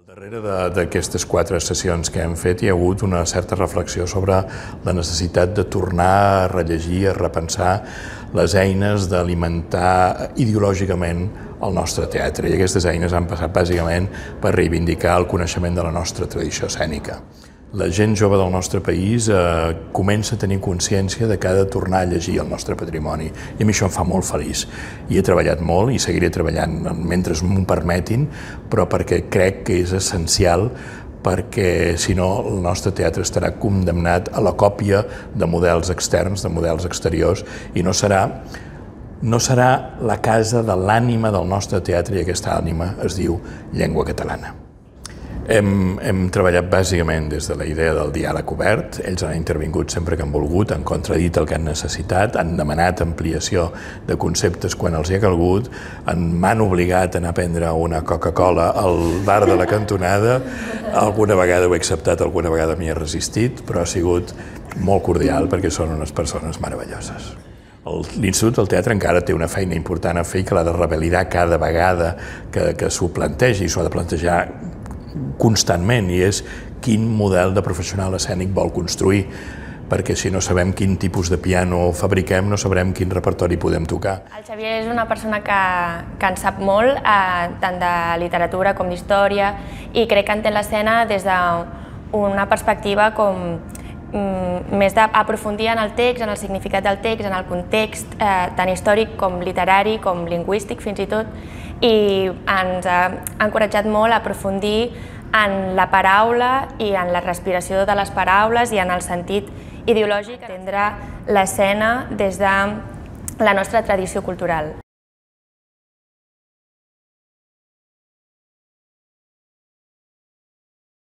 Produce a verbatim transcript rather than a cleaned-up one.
Darrere d'aquestes quatre sessions que hem fet hi ha hagut una certa reflexió sobre la necessitat de tornar a rellegir, a repensar les eines d'alimentar ideològicament el nostre teatre. I aquestes eines han passat bàsicament per reivindicar el coneixement de la nostra tradició escènica. La gent jove del nostre país eh, comença a tenir consciència de que ha de tornar a llegir el nostre patrimoni i a mi això em fa molt feliç. I he treballat molt i seguiré treballant mentre m'ho permetin, però perquè crec que és essencial, perquè si no el nostre teatre estarà condemnat a la còpia de models externs, de models exteriors, i no serà, no serà la casa de l'ànima del nostre teatre, i aquesta ànima es diu llengua catalana. Hem, hem treballat bàsicament des de la idea del diàleg obert. Ells han intervingut sempre que han volgut, han contradit el que han necessitat, han demanat ampliació de conceptes quan els hi ha calgut, m'han obligat a anar a prendre una Coca-Cola al bar de la cantonada. Alguna vegada ho he acceptat, alguna vegada m'hi he resistit, però ha sigut molt cordial perquè són unes persones meravelloses. L'Institut del Teatre encara té una feina important a fer i que l'ha de revalidar cada vegada que, que s'ho plantegi, i s'ho ha de plantejar constantment, i és quin model de professional escènic vol construir, perquè si no sabem quin tipus de piano fabriquem, no sabrem quin repertori podem tocar. El Xavier és una persona que, que en sap molt, eh, tant de literatura com d'història, i crec que entén l'escena des d'una perspectiva com mm, més d'aprofundir en el text, en el significat del text, en el context, eh, tant històric com literari, com lingüístic fins i tot, i ens ha encoratjat molt a aprofundir en la paraula i en la respiració de les paraules i en el sentit ideològic d'entendre l'escena des de la nostra tradició cultural.